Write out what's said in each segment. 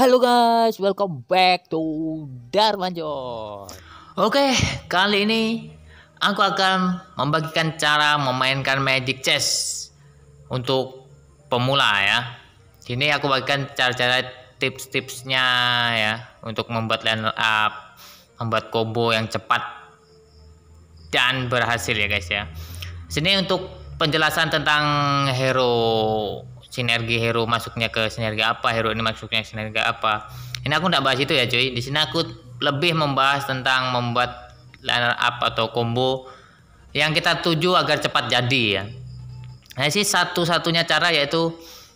Halo guys, welcome back to Darmanjon. Oke, kali ini aku akan membagikan cara memainkan Magic Chess untuk pemula ya. Sini aku bagikan cara-cara tips-tipsnya ya untuk membuat line up, membuat combo yang cepat dan berhasil ya guys ya. Sini untuk penjelasan tentang hero, sinergi hero masuknya ke sinergi apa, hero ini masuknya ke sinergi apa. Ini aku nggak bahas itu ya cuy. Di sini aku lebih membahas tentang membuat line up atau combo yang kita tuju agar cepat jadi ya. Nah sih satu-satunya cara yaitu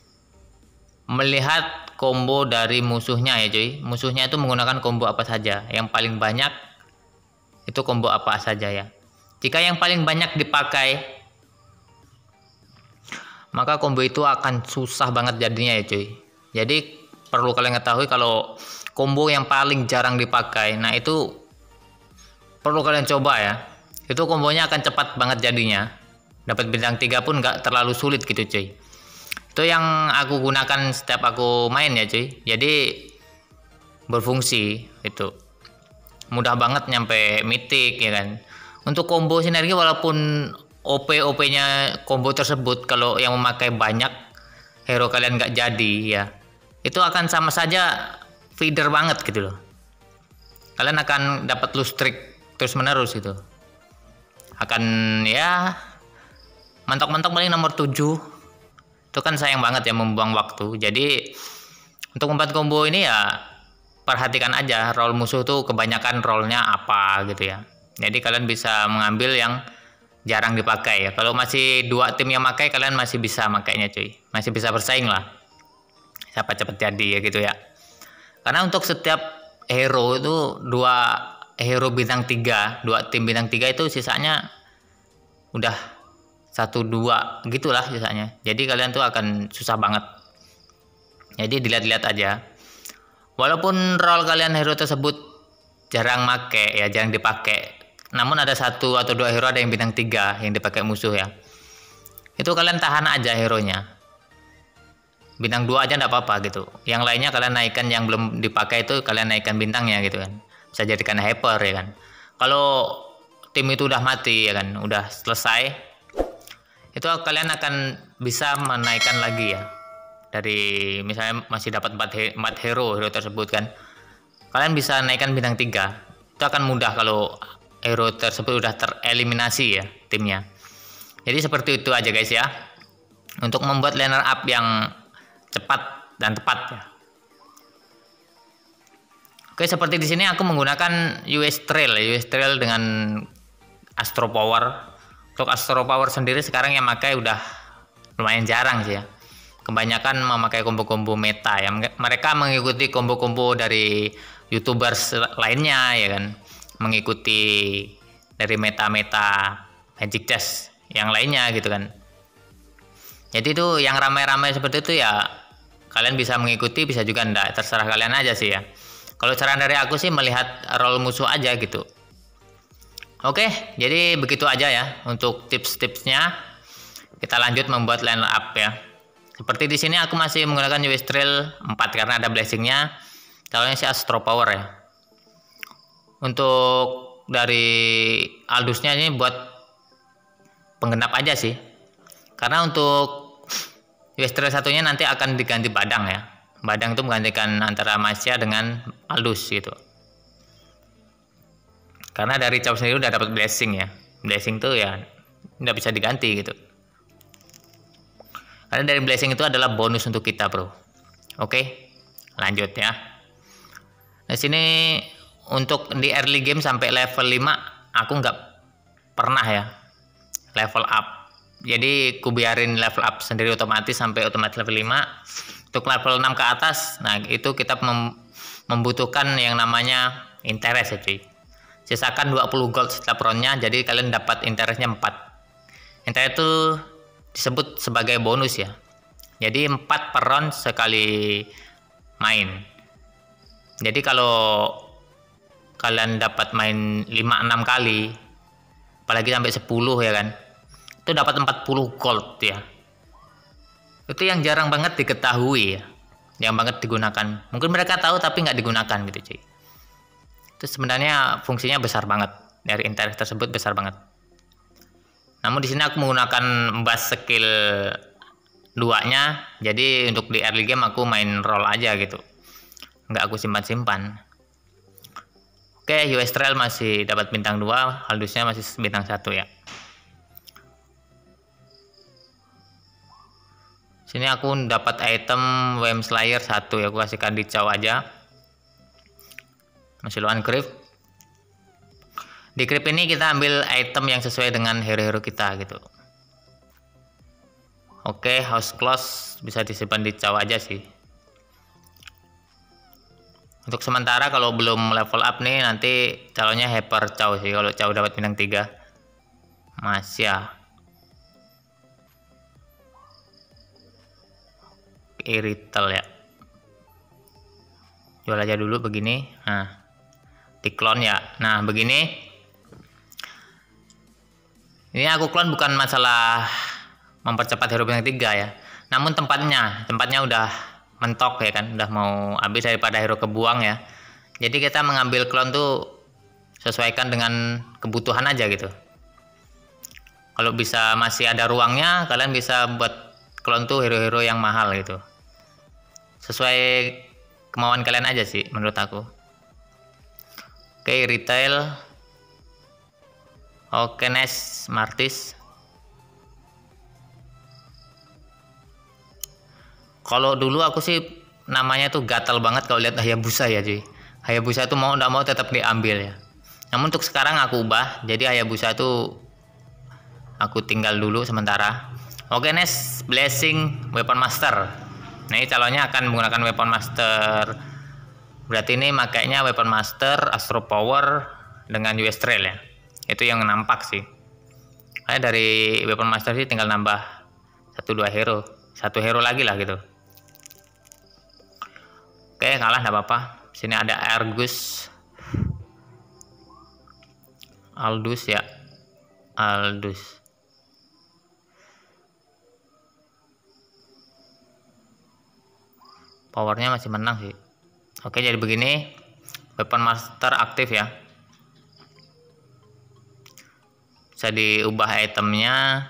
melihat combo dari musuhnya ya cuy. Musuhnya itu menggunakan combo apa saja. Yang paling banyak itu combo apa saja ya. Jika yang paling banyak dipakai, maka combo itu akan susah banget jadinya ya cuy. Jadi perlu kalian ketahui kalau combo yang paling jarang dipakai, nah itu perlu kalian coba ya. Itu kombonya akan cepat banget jadinya. Dapat bintang 3 pun nggak terlalu sulit gitu cuy. Itu yang aku gunakan setiap aku main ya cuy. Jadi berfungsi itu. Mudah banget nyampe mythic ya kan. Untuk combo sinergi walaupun OP-nya combo tersebut kalau yang memakai banyak hero kalian nggak jadi ya, itu akan sama saja feeder banget gitu loh. Kalian akan dapat lose streak terus menerus itu. Akan ya mentok-mentok paling nomor 7. Itu kan sayang banget ya membuang waktu. Jadi untuk membuat combo ini ya perhatikan aja role musuh tuh kebanyakan role-nya apa gitu ya. Jadi kalian bisa mengambil yang jarang dipakai ya. Kalau masih 2 tim yang pakai, kalian masih bisa makainya cuy. Masih bisa bersaing lah. Siapa cepet jadi ya gitu ya. Karena untuk setiap hero itu 2 hero bintang 3, 2 tim bintang 3 itu sisanya udah 1-2 gitulah sisanya. Jadi kalian tuh akan susah banget. Jadi dilihat-lihat aja. Walaupun role kalian hero tersebut jarang make ya, jarang dipakai. Namun ada 1 atau 2 hero ada yang bintang 3 yang dipakai musuh ya. Itu kalian tahan aja hero-nya. Bintang 2 aja enggak apa-apa gitu. Yang lainnya kalian naikkan, yang belum dipakai itu kalian naikkan bintangnya gitu kan. Bisa jadikan hyper ya kan. Kalau tim itu udah mati ya kan, udah selesai. Itu kalian akan bisa menaikkan lagi ya. Dari misalnya masih dapat 4 hero tersebut kan. Kalian bisa naikkan bintang 3. Itu akan mudah kalau hero tersebut udah tereliminasi ya timnya. Jadi seperti itu aja guys ya. Untuk membuat liner up yang cepat dan tepat ya. Oke, seperti di sini aku menggunakan US Trail dengan Astro Power. Untuk Astro Power sendiri sekarang yang pakai udah lumayan jarang sih ya. Kebanyakan memakai combo-combo meta ya. Mereka mengikuti combo-combo dari YouTubers lainnya ya kan. Mengikuti dari meta-meta Magic Chess yang lainnya gitu kan. Jadi itu yang ramai-ramai seperti itu ya kalian bisa mengikuti, bisa juga enggak, terserah kalian aja sih ya. Kalau saran dari aku sih melihat role musuh aja gitu. Oke, jadi begitu aja ya untuk tips-tipsnya. Kita lanjut membuat line up ya. Seperti di sini aku masih menggunakan US Trail 4 karena ada blessingnya. Kalau ini sih Astro Power ya. Untuk dari Aldusnya ini buat penggenap aja sih. Karena untuk US Trail satunya nanti akan diganti Badang ya. Badang itu menggantikan antara Masya dengan Aldus gitu. Karena dari Chow sendiri udah dapat blessing ya. Blessing tuh ya nggak bisa diganti gitu. Karena dari blessing itu adalah bonus untuk kita bro. Oke, lanjut ya. Nah sini untuk di early game sampai level 5 aku nggak pernah ya level up. Jadi ku biarin level up sendiri otomatis sampai otomatis level 5. Untuk level 6 ke atas, nah itu kita membutuhkan yang namanya interest ya cuy. Sisakan 20 gold setiap roundnya, jadi kalian dapat interestnya 4. Interest itu disebut sebagai bonus ya. Jadi 4 per round sekali main. Jadi kalau kalian dapat main 5-6 kali, apalagi sampai 10 ya kan, itu dapat 40 gold ya. Itu yang jarang banget diketahui ya. yang banget digunakan. Mungkin mereka tahu tapi nggak digunakan gitu cuy. Itu sebenarnya fungsinya besar banget, dari interest tersebut besar banget. Namun di sini aku menggunakan bass skill 2-nya, jadi untuk di early game aku main roll aja gitu, nggak aku simpan-simpan. Oke, US Trail masih dapat bintang 2, Aldusnya masih bintang 1 ya. Sini aku dapat item WM Slayer 1 ya, aku kasihkan di caw aja. Masih low on creep. Di creep ini kita ambil item yang sesuai dengan hero-hero kita gitu. Oke, house close bisa disimpan di caw aja sih. Untuk sementara kalau belum level up nih, nanti calonnya hyper caw sih kalau caw dapat bintang 3. Masya. Irital ya. Jual aja dulu begini. Nah, di clone ya. Nah, begini. Ini aku clone bukan masalah mempercepat hero bintang 3 ya. Namun tempatnya udah mentok ya kan, udah mau habis daripada hero kebuang ya. Jadi kita mengambil clone tuh sesuaikan dengan kebutuhan aja gitu. Kalau bisa masih ada ruangnya, kalian bisa buat clone tuh hero-hero yang mahal gitu. Sesuai kemauan kalian aja sih menurut aku. Oke, retail. Oke, next Martis. Kalau dulu aku sih namanya tuh gatal banget kalau lihat Hayabusa ya cuy. Hayabusa tuh mau nggak mau tetap diambil ya. Namun untuk sekarang aku ubah, jadi Hayabusa tuh aku tinggal dulu sementara. Oke, next Blessing Weapon Master. Nah, ini calonnya akan menggunakan Weapon Master. Berarti ini makainya Weapon Master, Astro Power dengan US Trail ya. Itu yang nampak sih. Kayak dari Weapon Master sih tinggal nambah 1-2 hero. 1 hero lagi lah gitu. Oke, kalah nggak apa-apa. Sini ada Aldus ya. Aldus. Powernya masih menang sih. Oke, jadi begini. Weapon Master aktif ya. Bisa diubah itemnya.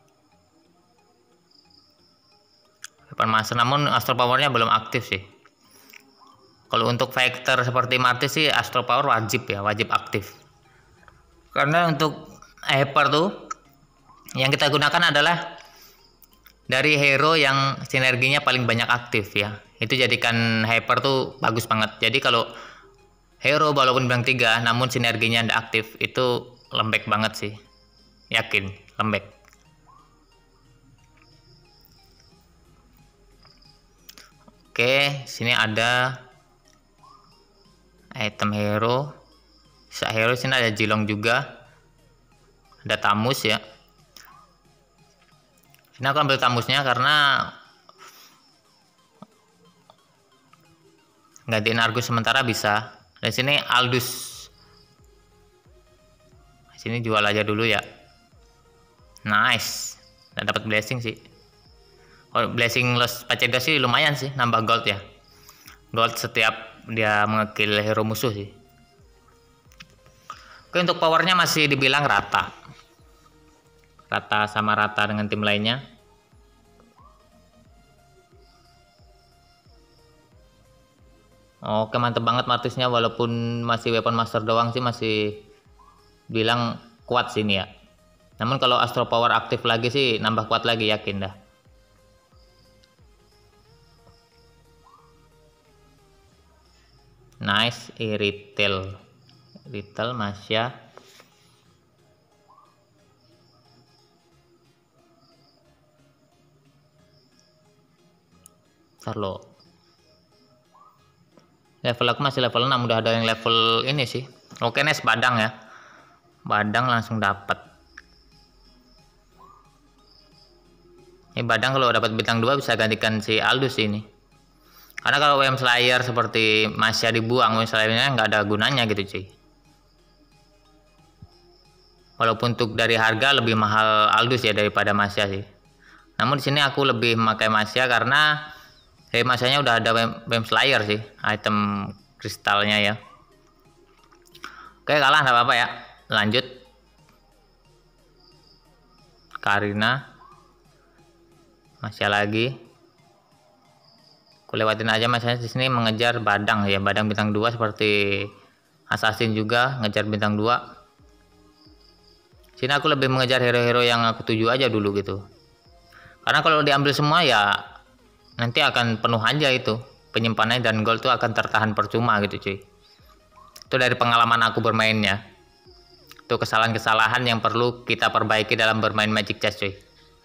Weapon Master, namun Astro Powernya belum aktif sih. Kalau untuk fighter seperti Martis sih Astro Power wajib ya, wajib aktif. Karena untuk hyper tuh yang kita gunakan adalah dari hero yang sinerginya paling banyak aktif ya. Itu jadikan hyper tuh bagus banget. Jadi kalau hero walaupun bintang 3 namun sinerginya tidak aktif, itu lembek banget sih. Yakin, lembek. Oke, sini ada item hero. Sisa hero sini ada Jilong juga. Ada Tamus ya. Sini aku ambil Tamusnya karena gantiin Argus sementara bisa. Dan sini Aldus. Sini jual aja dulu ya. Nice. Dan dapat blessing sih. Kalau blessing Los Pacedo sih lumayan sih, nambah gold ya. Gold setiap dia mengekill hero musuh sih. Oke, untuk powernya masih dibilang rata sama rata dengan tim lainnya. Oke, mantep banget Martisnya, walaupun masih Weapon Master doang sih masih bilang kuat sini ya. Namun kalau Astro Power aktif lagi sih nambah kuat lagi, yakin dah. Nice, retail Masya. Ntar lo. Level aku masih level 6, udah ada yang level ini sih. Oke, next Badang ya. Badang langsung dapat. Ini Badang kalau dapat bintang 2 bisa gantikan si Aldus ini. Karena kalau WM Slayer seperti Masya dibuang, WM Slayernya nggak ada gunanya gitu cuy. Walaupun untuk dari harga lebih mahal Aldus ya daripada Masya sih. Namun di sini aku lebih memakai Masya karena Dari masanya udah ada Bem Slayer sih, item kristalnya ya. Oke, kalah nggak apa-apa ya. Lanjut. Karina. Masih lagi. Aku lewatin aja masanya di sini mengejar Badang ya. Badang bintang 2 seperti Assassin juga ngejar bintang 2. Sini aku lebih mengejar hero-hero yang aku tuju aja dulu gitu. Karena kalau diambil semua ya nanti akan penuh aja itu penyimpanannya, dan gold tuh akan tertahan percuma gitu cuy. Itu dari pengalaman aku bermainnya. Itu kesalahan-kesalahan yang perlu kita perbaiki dalam bermain Magic Chess cuy.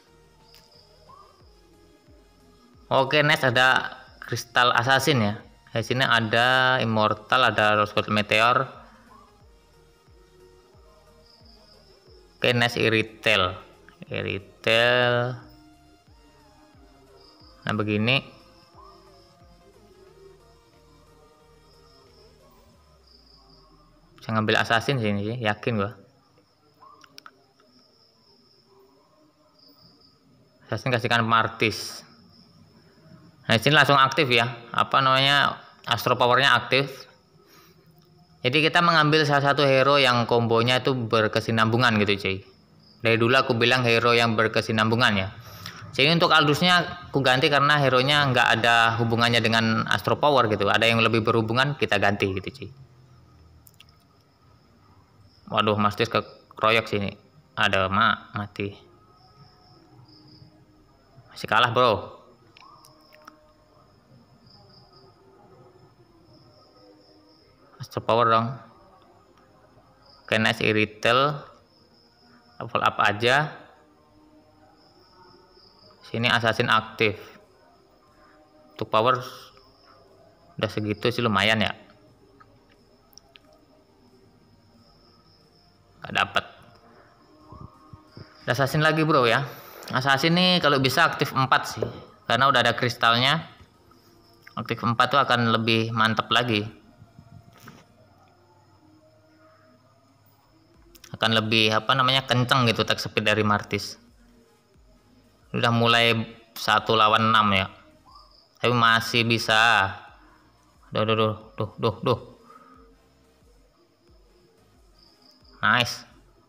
Oke, next ada kristal assassin ya. Di sini ada immortal, ada rose gold meteor. Oke, next iritel. Nah begini. Bisa ngambil assassin sini sih, yakin gua. Assassin kasihkan Martis. Nah di sini langsung aktif ya, apa namanya, Astro Powernya aktif. Jadi kita mengambil salah satu hero yang kombonya itu berkesinambungan gitu cuy. Dari dulu aku bilang hero yang berkesinambungan ya. Jadi untuk Aldusnya aku ganti karena hero nya nggak ada hubungannya dengan Astro Power gitu. Ada yang lebih berhubungan, kita ganti gitu cuy. Waduh, Mastis ke kroyok sini. Ada mati. Masih kalah bro. Astro Power dong. Oke, nice iritel. Level up aja. Sini assassin aktif. Untuk power udah segitu sih, lumayan ya. Gak dapat. Assassin lagi bro ya. Assassin nih kalau bisa aktif 4 sih. Karena udah ada kristalnya. Aktif 4 tuh akan lebih mantap lagi. Akan lebih apa namanya, kenceng gitu attack speed dari Martis. Udah mulai 1 lawan 6 ya. Tapi masih bisa. Duh. Nice.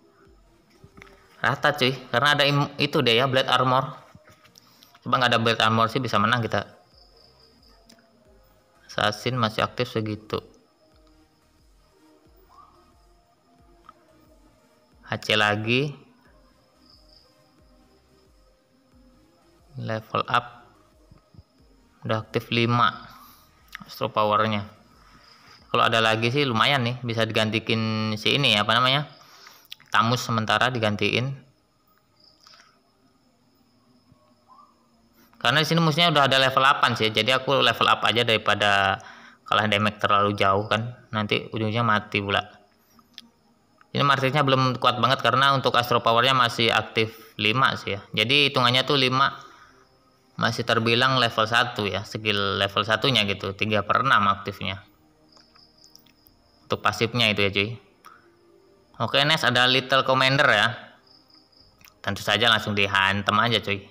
Rata cuy, karena ada itu deh ya, Blade Armor. Coba nggak ada Blade Armor sih bisa menang kita. Assassin masih aktif segitu. HC lagi. Level up. Udah aktif 5 Astro Powernya. Kalau ada lagi sih lumayan nih, bisa digantikin si ini apa namanya, Tamus sementara digantiin. Karena di sini musuhnya udah ada level 8 sih, jadi aku level up aja daripada kalah damage terlalu jauh kan, nanti ujungnya mati pula. Ini Martisnya belum kuat banget karena untuk Astro Powernya masih aktif 5 sih ya. Jadi hitungannya tuh 5 masih terbilang level 1 ya, skill level 1-nya gitu, 3/6 aktifnya. Untuk pasifnya itu ya cuy. Oke, next ada Little Commander ya. Tentu saja langsung dihantem aja cuy.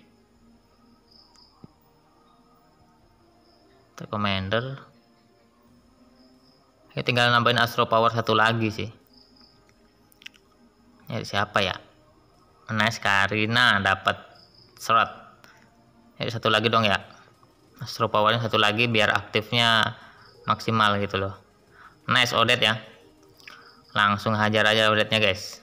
Little Commander. Oke, tinggal nambahin Astro Power 1 lagi sih. Nyari siapa ya? Nice, Karina dapat slot. Jadi 1 lagi dong ya. Astro Powernya 1 lagi biar aktifnya maksimal gitu loh. Nice, Odette ya. Langsung hajar aja Odette-nya guys.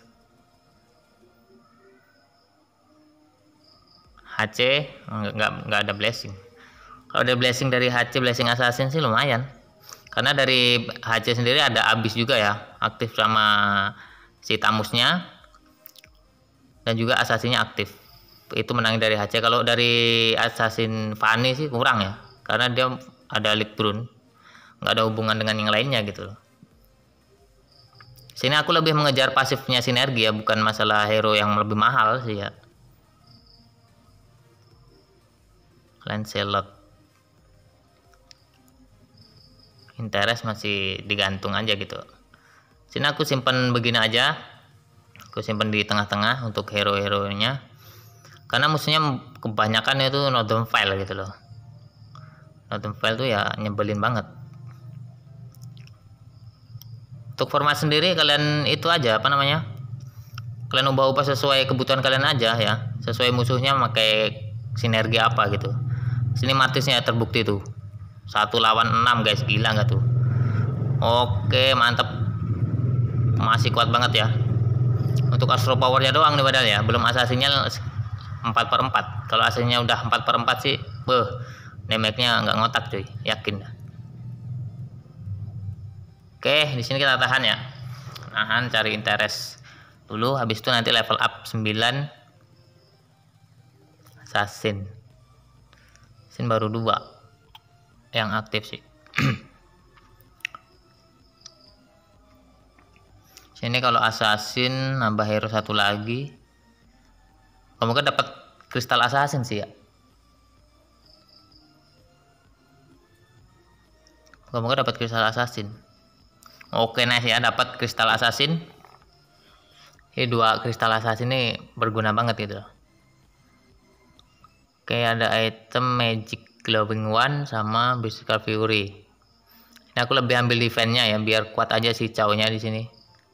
HC nggak ada blessing. Kalau ada blessing dari HC, blessing assassin sih lumayan. Karena dari HC sendiri ada Abyss juga ya, aktif sama si Tamusnya. Dan juga assassinnya aktif. Itu menang dari HC. Kalau dari assassin Fanny sih kurang ya. Karena dia ada Lead Brune. Nggak ada hubungan dengan yang lainnya gitu loh. Sini aku lebih mengejar pasifnya sinergi ya, bukan masalah hero yang lebih mahal sih ya. Lancelot. Interest masih digantung aja gitu. Sini aku simpan begini aja. Aku simpan di tengah-tengah untuk hero-heronya. Karena musuhnya kebanyakan itu Northern File gitu loh. not fail tuh ya nyebelin banget. Untuk format sendiri kalian itu aja apa namanya, kalian ubah-ubah sesuai kebutuhan kalian aja ya, sesuai musuhnya pakai sinergi apa gitu. Sini Martisnya terbukti tuh 1 lawan 6 guys, gila nggak tuh? Oke mantep, masih kuat banget ya. Untuk Astro Powernya doang nih padahal ya, belum asasinya 4/4. Kalau asasinya udah 4/4 sih damage-nya nggak ngotak cuy, yakin dah. Oke, di sini kita tahan ya. Tahan, cari interest dulu, habis itu nanti level up 9 assassin. Assassin baru 2 yang aktif sih. Sini kalau assassin nambah hero 1 lagi. Kamu kan dapat kristal assassin sih ya. Kamu kan dapat kristal assassin. Oke nice ya, dapat kristal assassin. Ini 2 kristal assassin ini berguna banget gitu. Oke, ada item magic glowing one sama mystical fury. Ini aku lebih ambil defense-nya ya, biar kuat aja si cowoknya di sini.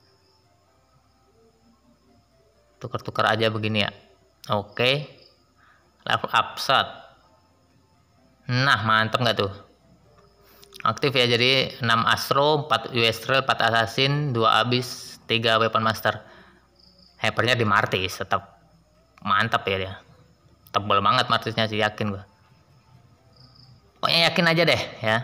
Tukar-tukar aja begini ya. Oke. Level up shot. Nah, mantep nggak tuh? Aktif ya, jadi 6 Astro, 4 US Trail, 4 Assassin, 2 Abyss, 3 Weapon Master. Hypernya di Martis, tetap mantap ya dia. Tebal banget Martisnya sih, yakin gua. Pokoknya yakin aja deh ya.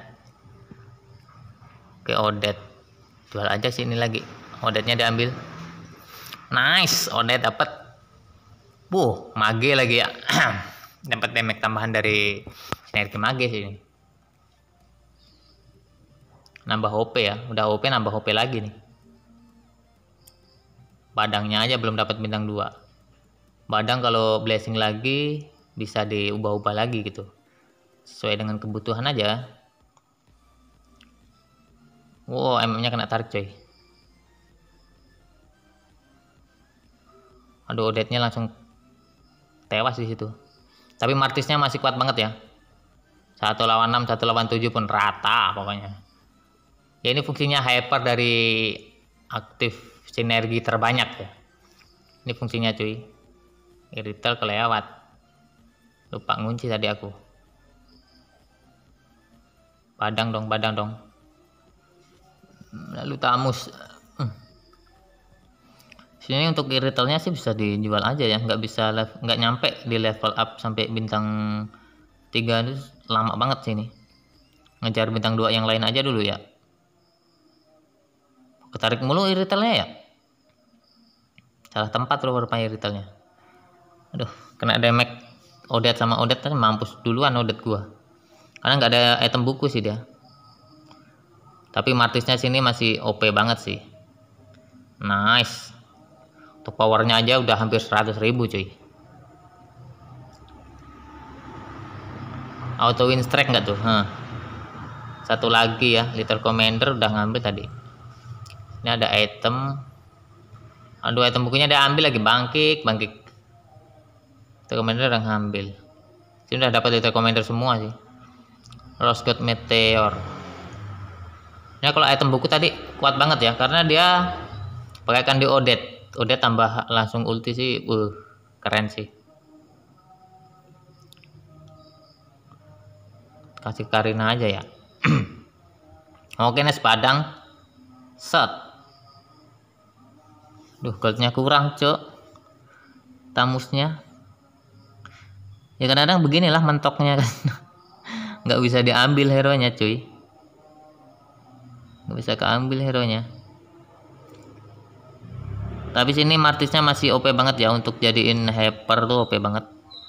Oke, Odet. Jual aja sih ini lagi. Odetnya diambil. Nice, Odet dapat. Mage lagi ya. Dapat damage tambahan dari sinergi mage sih ini. Nambah OP ya, udah OP nambah OP lagi nih. Badangnya aja belum dapat bintang 2. Badang kalau blessing lagi bisa diubah-ubah lagi gitu, sesuai dengan kebutuhan aja. Wow, MM-nya kena tarik coy. Aduh, Odette-nya langsung tewas di situ. Tapi Martisnya masih kuat banget ya. 1 lawan 6, 1 lawan 7 pun rata pokoknya. Ya ini fungsinya hyper dari aktif sinergi terbanyak ya. Ini fungsinya cuy. Irrital kelewat. Lupa ngunci tadi aku. Badang dong, badang dong. Lalu Tamus. Sini untuk irritalnya sih bisa dijual aja ya, nggak nyampe di level up sampai bintang 3 itu lama banget sih ini. Ngejar bintang 2 yang lain aja dulu ya. Ketarik mulu irritalnya ya. Salah tempat loh rupanya irritalnya. Aduh, kena damage Odette sama Odette kan mampus duluan Odette gua. Karena nggak ada item buku sih dia. Tapi Martisnya sini masih OP banget sih. Nice. Untuk powernya aja udah hampir 100.000 cuy. Auto win strike nggak tuh? Satu lagi ya, Little Commander udah ngambil tadi. Ini ada item. Aduh, item bukunya dia ambil lagi, bangkit. Little Commander udah ngambil. Ini udah dapat Little Commander semua sih. Rose God Meteor. Ini kalau item buku tadi kuat banget ya, karena dia pakaikan di Odette. Odette tambah langsung ulti sih, keren sih. Kasih Karina aja ya. Oke, nes padang. Set. Duh, goldnya kurang cok. Tamusnya. Ya kadang-kadang beginilah mentoknya kan. Nggak bisa diambil hero-nya cuy. Nggak bisa keambil hero-nya. Tapi sini Martisnya masih OP banget ya, untuk jadiin hyper tuh OP banget.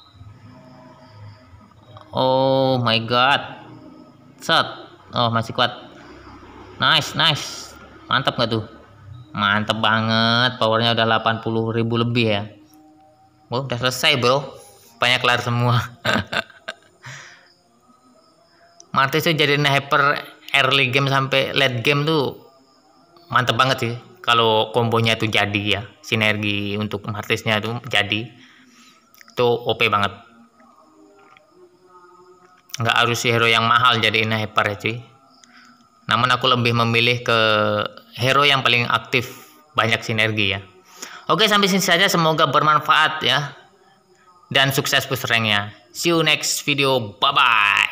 Oh my god. Set. Oh, masih kuat. Nice. Mantap nggak tuh? Mantap banget. Powernya udah 80.000 lebih ya. Udah selesai bro. Banyak kelar semua. Martis tuh jadiin hyper early game sampai late game tuh mantep banget sih. Kalau kombonya tuh jadi ya, sinergi untuk Martisnya tuh jadi. Itu OP banget. Nggak harus hero yang mahal jadiin hyper ya cuy. Namun aku lebih memilih ke hero yang paling aktif, banyak sinergi ya. Oke, sampai sini saja, semoga bermanfaat ya. Dan sukses push ranknya. See you next video, bye bye.